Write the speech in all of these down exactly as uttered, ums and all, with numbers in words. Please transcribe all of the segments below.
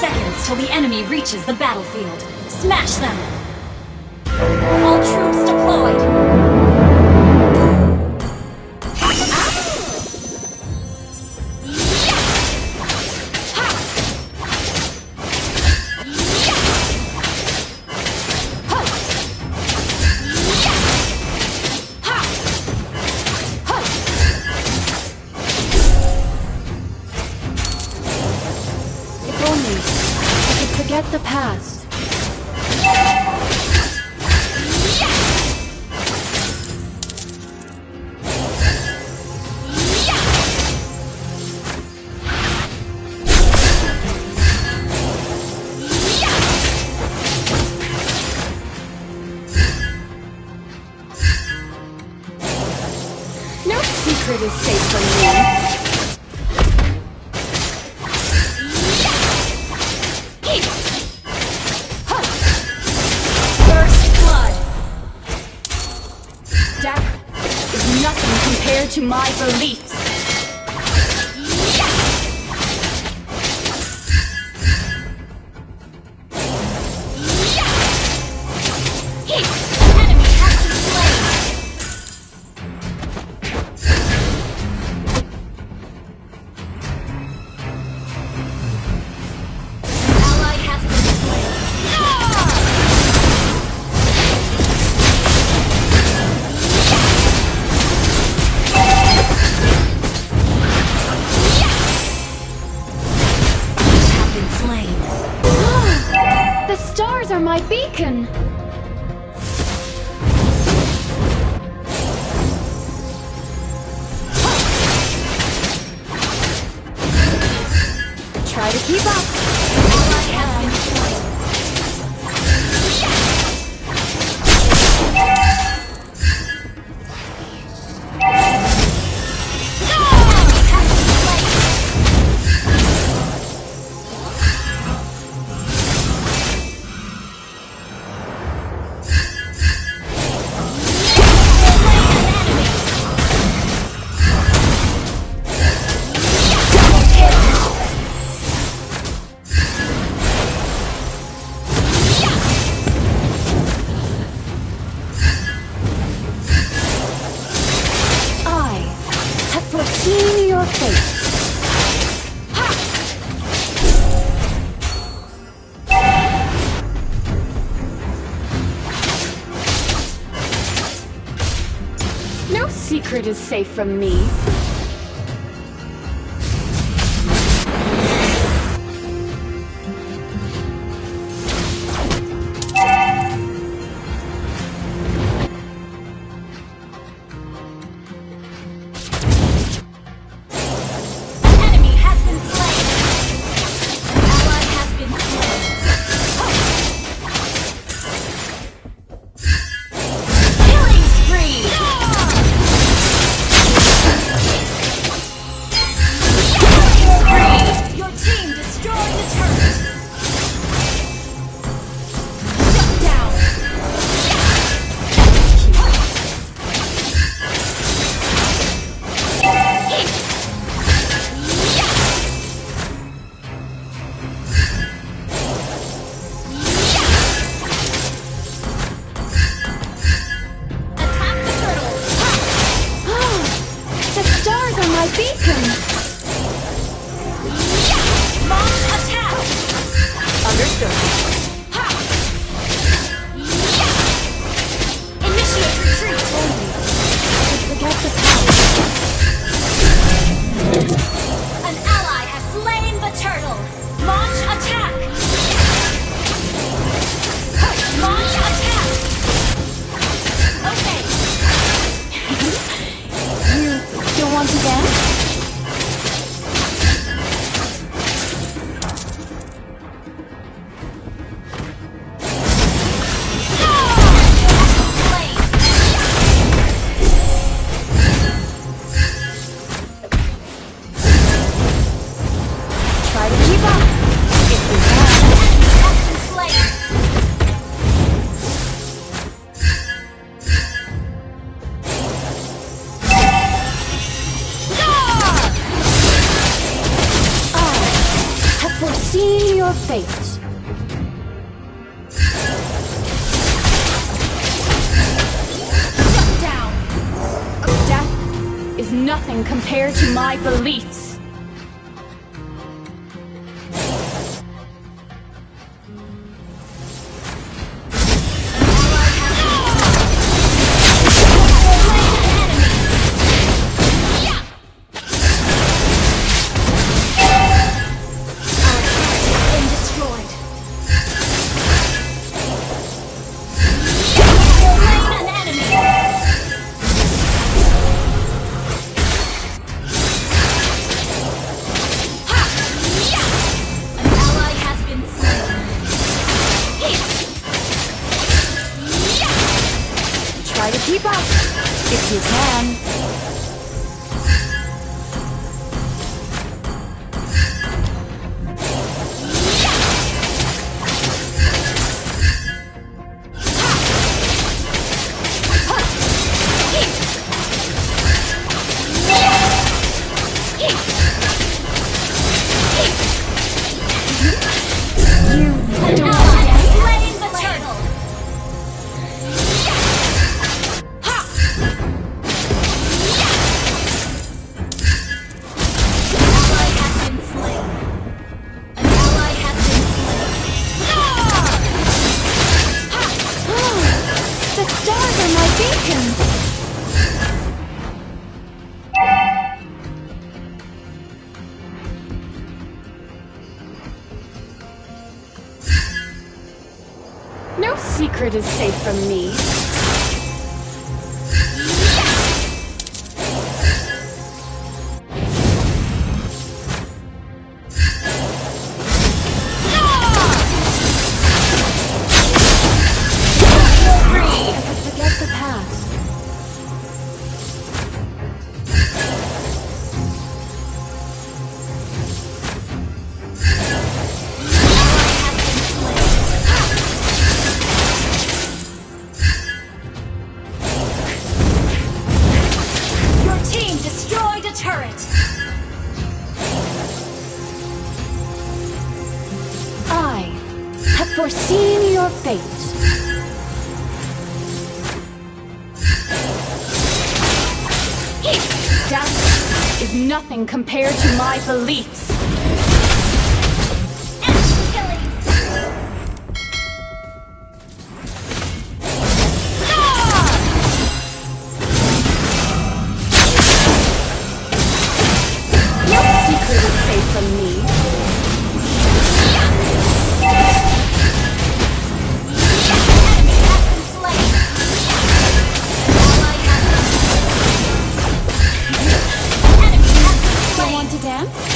seconds till the enemy reaches the battlefield. Smash them! All troops deployed! Forget the past. No secret is safe from me. Death is nothing compared to my beliefs. The stars are my beacon! Try to keep up! Ally has been slain. Foreseen your fate. No secret is safe from me. My beacon! Launch attack! Understood. Ha! Initiate retreat! Forget the past. An ally has slain the turtle! Launch attack! Launch attack! Okay. You don't want to dance? Seen your fate. Shut down! Death is nothing compared to my beliefs. Try to keep up, if you can. No secret is safe from me. Free! I could forget the past. Turret. I have foreseen your fate. Death is nothing compared to my beliefs. From me. I want to dance?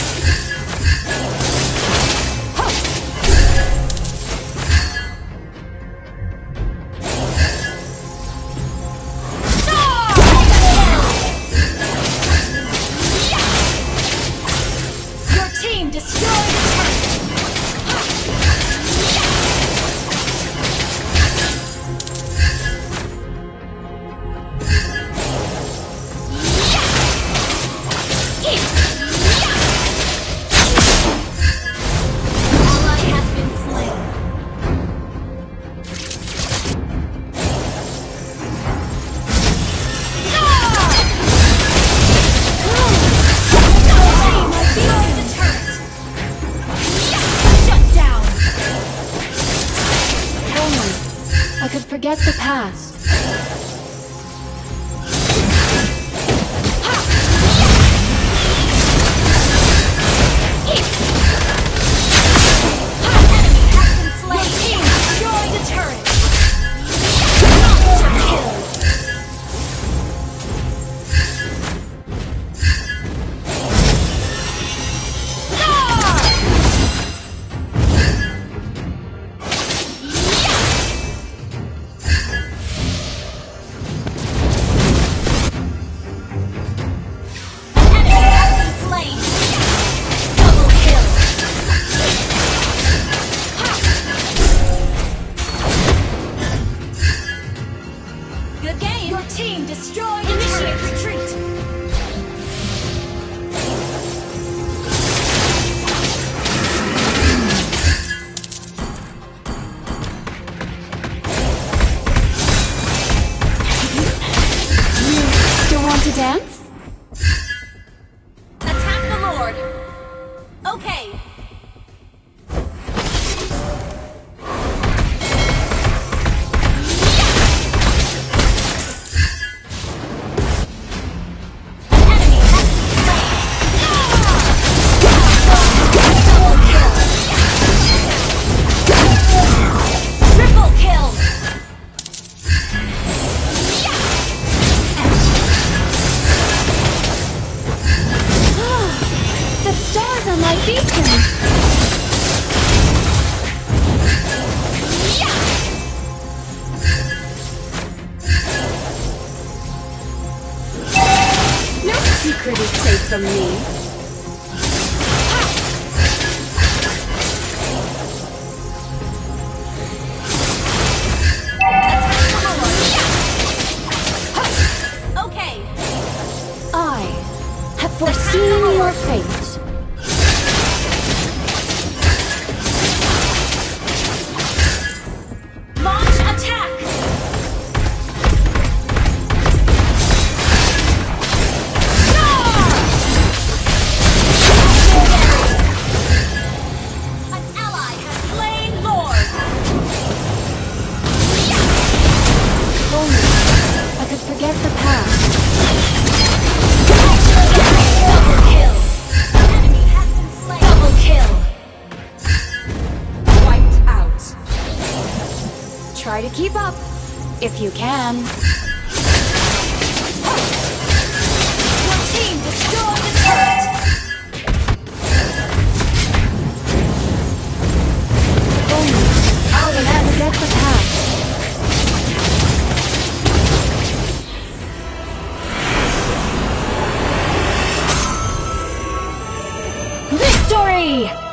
I could forget the past. from me. Okay. I have foreseen your fate. Launch attack. An ally has slain Lord. Only I could forget the past. Double kill. An enemy has been slain. Double kill. Wiped out. Try to keep up, if you can. Your team destroyed the turret. Only I could forget the past. Victory!